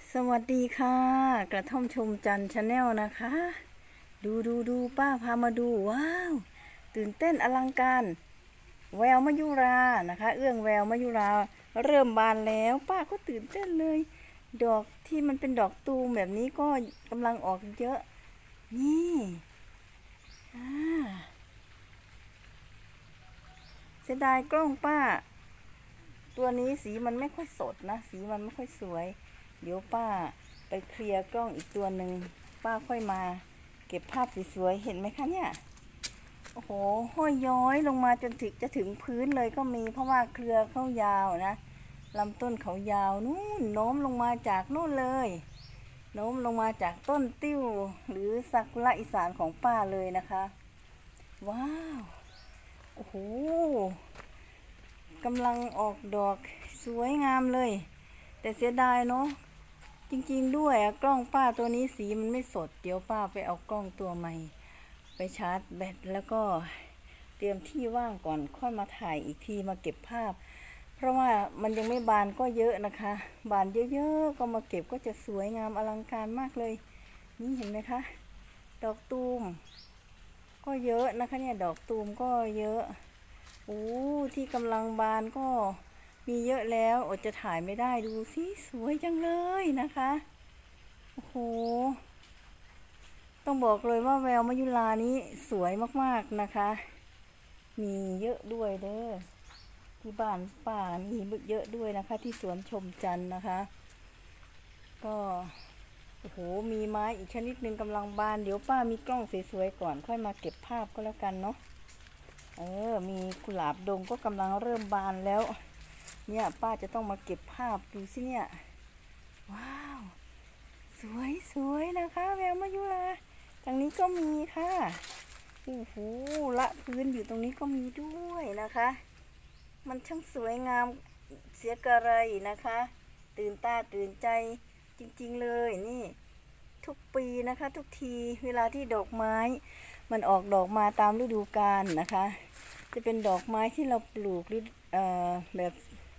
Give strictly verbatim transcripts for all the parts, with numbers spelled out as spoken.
สวัสดีค่ะกระท่อมชมจันทร์ชาแนลนะคะดูดูดูป้าพามาดูว้าวตื่นเต้นอลังการแววมยุรานะคะเอื้องแววมยุราเริ่มบานแล้วป้าก็ตื่นเต้นเลยดอกที่มันเป็นดอกตูมแบบนี้ก็กำลังออกเยอะนี่อ่าเสียดายกล้องป้าตัวนี้สีมันไม่ค่อยสดนะสีมันไม่ค่อยสวยเดี๋ยวป้าไปเคลียร์กล้องอีกตัวหนึ่งป้าค่อยมาเก็บภาพสวยๆเห็นไหมคะเนี่ยโอ้โหห้อยย้อยลงมาจนถึงจะถึงพื้นเลยก็มีเพราะว่าเครือเขายาวนะลำต้นเขายาวนู่นโน้มลงมาจากนู่นเลยโน้มลงมาจากต้นติ้วหรือซากุระอีสานของป้าเลยนะคะว้าวโอ้โหกำลังออกดอกสวยงามเลยแต่เสียดายเนาะจริงๆด้วยกล้องป้าตัวนี้สีมันไม่สดเดี๋ยวป้าไปเอากล้องตัวใหม่ไปชาร์จแบตแล้วก็เตรียมที่ว่างก่อนค่อยมาถ่ายอีกทีมาเก็บภาพเพราะว่ามันยังไม่บานก็เยอะนะคะบานเยอะๆก็มาเก็บก็จะสวยงามอลังการมากเลยนี่เห็นไหมคะดอกตูมก็เยอะนะคะเนี่ยดอกตูมก็เยอะโอ้ที่กำลังบานก็มีเยอะแล้วอดจะถ่ายไม่ได้ดูสิสวยจังเลยนะคะโอ้โหต้องบอกเลยว่าแววมยุรานี้สวยมากๆนะคะมีเยอะด้วยเด้อที่บ้านป้ามีเยอะด้วยนะคะที่สวนชมจันทร์นะคะก็โอ้โหมีไม้อีกชนิดหนึ่งกำลังบานเดี๋ยวป้ามีกล้องสวยๆก่อนค่อยมาเก็บภาพก็แล้วกันเนาะเออมีกุหลาบดงก็กำลังเริ่มบานแล้วเนี่ยป้าจะต้องมาเก็บภาพดูสิเนี่ยว้าวสวยสวยนะคะแววมยุราทางนี้ก็มีค่ะโอ้โหละพื้นอยู่ตรงนี้ก็มีด้วยนะคะมันช่างสวยงามเสียกระไรนะคะตื่นตาตื่นใจจริงๆเลยนี่ทุกปีนะคะทุกทีเวลาที่ดอกไม้มันออกดอกมาตามฤดูกาลนะคะจะเป็นดอกไม้ที่เราปลูกหรือเอ่อแบบ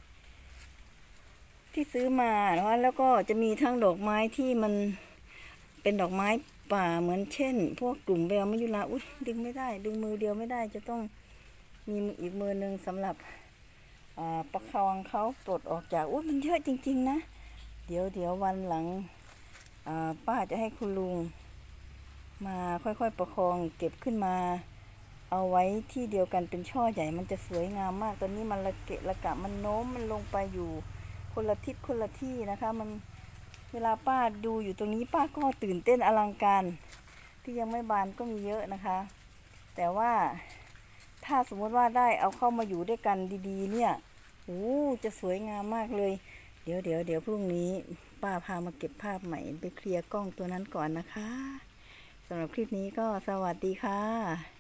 ที่ซื้อมานะคะแล้วก็จะมีทั้งดอกไม้ที่มันเป็นดอกไม้ป่าเหมือนเช่นพวกกลุ่มแววมยุราอุ้ยดึงไม่ได้ดึงมือเดียวไม่ได้จะต้องมีอีกมือหนึ่งสำหรับประคองเขาปลดออกจากอุ้ยมันเยอะจริงๆนะเดี๋ยวเดี๋ยววันหลังป้าจะให้คุณลุงมาค่อยๆประคองเก็บขึ้นมาเอาไว้ที่เดียวกันเป็นช่อใหญ่มันจะสวยงามมากตอนนี้มันละเกะละกะมันโน้มมันลงไปอยู่คนละทิศคนละที่นะคะมันเวลาป้าดูอยู่ตรงนี้ป้าก็ตื่นเต้นอลังการที่ยังไม่บานก็มีเยอะนะคะแต่ว่าถ้าสมมติว่าได้เอาเข้ามาอยู่ด้วยกันดีๆเนี่ยโอ้จะสวยงามมากเลยเดี๋ยวเดี๋ยวเดี๋ยวพรุ่งนี้ป้าพามาเก็บภาพใหม่ไปเคลียร์กล้องตัวนั้นก่อนนะคะสำหรับคลิปนี้ก็สวัสดีค่ะ